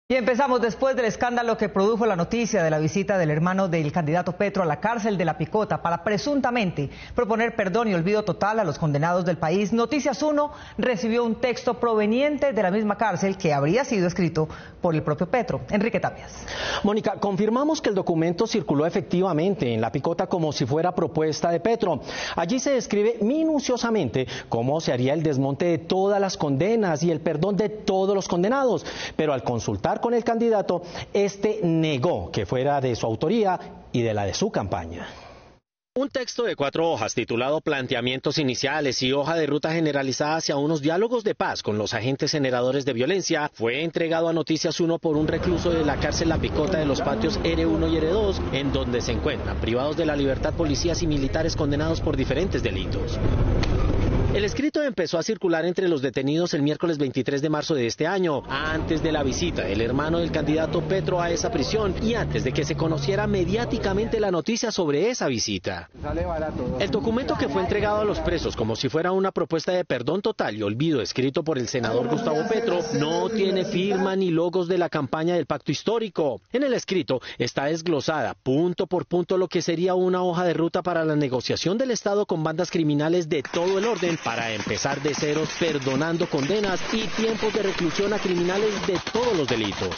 Y empezamos después del escándalo que produjo la noticia de la visita del hermano del candidato Petro a la cárcel de La Picota para presuntamente proponer perdón y olvido total a los condenados del país. Noticias 1 recibió un texto proveniente de la misma cárcel que habría sido escrito por el propio Petro. Enrique Tapias. Mónica, confirmamos que el documento circuló efectivamente en La Picota como si fuera propuesta de Petro. Allí se describe minuciosamente cómo se haría el desmonte de todas las condenas y el perdón de todos los condenados, pero al consultar con el candidato, este negó que fuera de su autoría y de la de su campaña. Un texto de 4 hojas titulado Planteamientos Iniciales y hoja de ruta generalizada hacia unos diálogos de paz con los agentes generadores de violencia fue entregado a Noticias 1 por un recluso de la cárcel La Picota de los patios R1 y R2, en donde se encuentran privados de la libertad policías y militares condenados por diferentes delitos. El escrito empezó a circular entre los detenidos el miércoles 23 de marzo de este año, antes de la visita del hermano del candidato Petro a esa prisión y antes de que se conociera mediáticamente la noticia sobre esa visita. El documento, que fue entregado a los presos como si fuera una propuesta de perdón total y olvido escrito por el senador Gustavo Petro, no tiene firma ni logos de la campaña del pacto histórico. En el escrito está desglosada punto por punto lo que sería una hoja de ruta para la negociación del Estado con bandas criminales de todo el orden, para empezar de ceros, perdonando condenas y tiempos de reclusión a criminales de todos los delitos.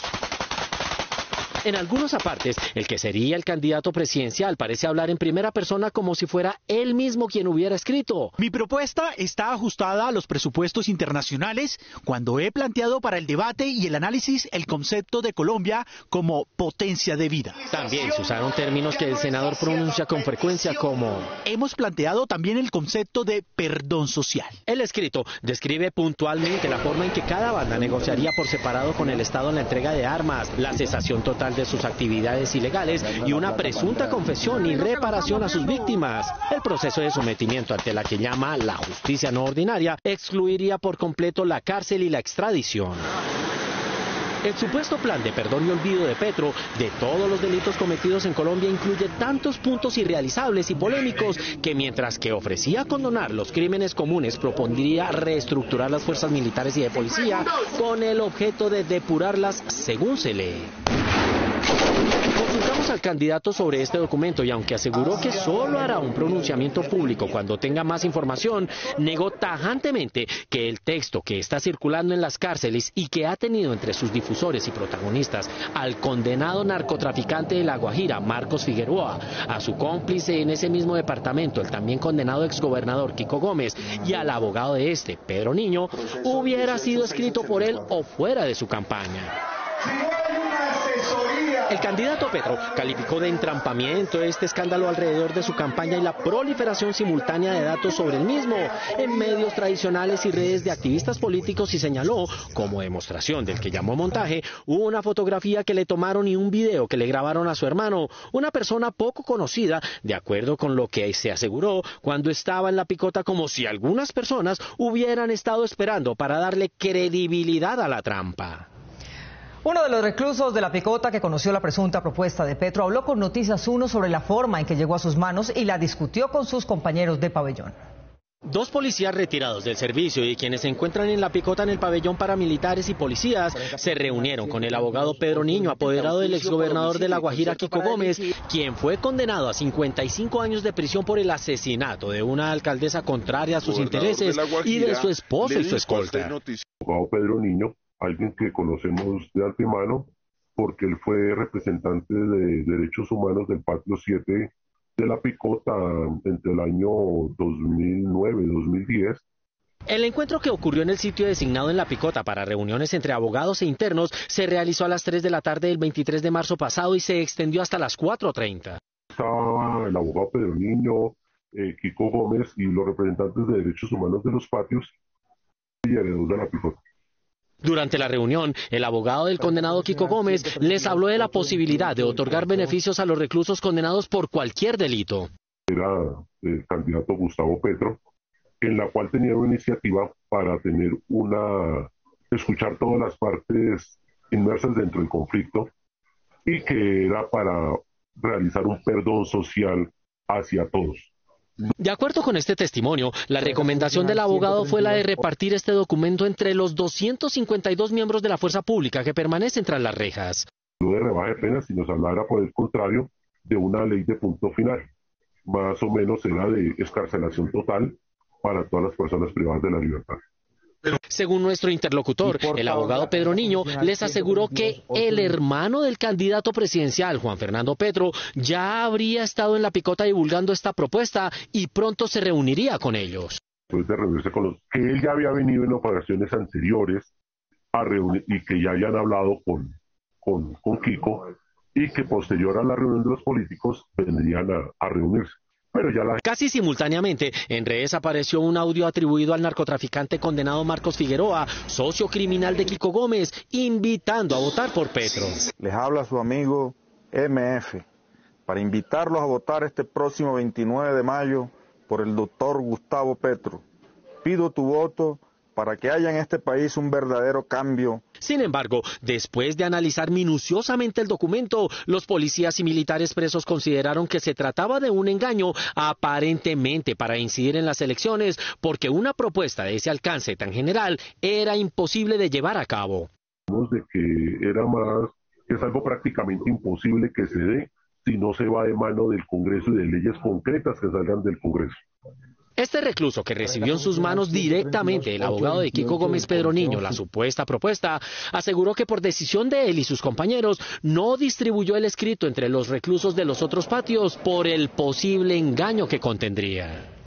En algunos apartes, el que sería el candidato presidencial parece hablar en primera persona como si fuera él mismo quien hubiera escrito. Mi propuesta está ajustada a los presupuestos internacionales cuando he planteado para el debate y el análisis el concepto de Colombia como potencia de vida. También se usaron términos que el senador pronuncia con frecuencia como... Hemos planteado también el concepto de perdón social. El escrito describe puntualmente la forma en que cada banda negociaría por separado con el Estado en la entrega de armas, la cesación total de sus actividades ilegales y una presunta confesión y reparación a sus víctimas. El proceso de sometimiento ante la que llama la justicia no ordinaria excluiría por completo la cárcel y la extradición. El supuesto plan de perdón y olvido de Petro de todos los delitos cometidos en Colombia incluye tantos puntos irrealizables y polémicos que mientras que ofrecía condonar los crímenes comunes, propondría reestructurar las fuerzas militares y de policía con el objeto de depurarlas según se lee. Consultamos al candidato sobre este documento y aunque aseguró que solo hará un pronunciamiento público cuando tenga más información, negó tajantemente que el texto que está circulando en las cárceles y que ha tenido entre sus difusores y protagonistas al condenado narcotraficante de La Guajira, Marcos Figueroa, a su cómplice en ese mismo departamento, el también condenado exgobernador Kiko Gómez, y al abogado de este, Pedro Niño, hubiera sido escrito por él o fuera de su campaña. El candidato Petro calificó de entrampamiento este escándalo alrededor de su campaña y la proliferación simultánea de datos sobre el mismo en medios tradicionales y redes de activistas políticos y señaló, como demostración del que llamó montaje, una fotografía que le tomaron y un video que le grabaron a su hermano, una persona poco conocida, de acuerdo con lo que se aseguró cuando estaba en La Picota, como si algunas personas hubieran estado esperando para darle credibilidad a la trampa. Uno de los reclusos de La Picota que conoció la presunta propuesta de Petro habló con Noticias 1 sobre la forma en que llegó a sus manos y la discutió con sus compañeros de pabellón. 2 policías retirados del servicio y quienes se encuentran en La Picota en el pabellón paramilitares y policías se reunieron con el abogado Pedro Niño, apoderado del exgobernador de La Guajira, Kiko Gómez, quien fue condenado a 55 años de prisión por el asesinato de una alcaldesa contraria a sus intereses y de su esposa y su escolta. Abogado Pedro Niño, alguien que conocemos de antemano porque él fue representante de derechos humanos del Patio 7 de La Picota entre el año 2009 y 2010. El encuentro, que ocurrió en el sitio designado en La Picota para reuniones entre abogados e internos, se realizó a las 3 de la tarde del 23 de marzo pasado y se extendió hasta las 4:30. Estaba el abogado Pedro Niño, Kiko Gómez y los representantes de derechos humanos de los patios y herederos de La Picota. Durante la reunión, el abogado del condenado Kiko Gómez les habló de la posibilidad de otorgar beneficios a los reclusos condenados por cualquier delito. Era el candidato Gustavo Petro, en la cual tenía una iniciativa para escuchar todas las partes inmersas dentro del conflicto y que era para realizar un perdón social hacia todos. De acuerdo con este testimonio, la recomendación del abogado fue la de repartir este documento entre los 252 miembros de la fuerza pública que permanecen tras las rejas. No de rebaja de penas, si nos hablara por el contrario de una ley de punto final. Más o menos era de excarcelación total para todas las personas privadas de la libertad. Según nuestro interlocutor, el abogado Pedro Niño les aseguró que el hermano del candidato presidencial, Juan Fernando Petro, ya habría estado en La Picota divulgando esta propuesta y pronto se reuniría con ellos. Después de reunirse con los que él ya había venido en operaciones anteriores a reunir y que ya habían hablado con Kiko y que posterior a la reunión de los políticos vendrían a reunirse. Pero ya Casi simultáneamente, en redes apareció un audio atribuido al narcotraficante condenado Marcos Figueroa, socio criminal de Kiko Gómez, invitando a votar por Petro. Les habla su amigo MF para invitarlos a votar este próximo 29 de mayo por el doctor Gustavo Petro. Pido tu voto para que haya en este país un verdadero cambio. Sin embargo, después de analizar minuciosamente el documento, los policías y militares presos consideraron que se trataba de un engaño aparentemente para incidir en las elecciones, porque una propuesta de ese alcance tan general era imposible de llevar a cabo. De que era más, que es algo prácticamente imposible que se dé si no se va de mano del Congreso y de leyes concretas que salgan del Congreso. Este recluso, que recibió en sus manos directamente el abogado de Kiko Gómez, Pedro Niño, la supuesta propuesta, aseguró que por decisión de él y sus compañeros no distribuyó el escrito entre los reclusos de los otros patios por el posible engaño que contendría.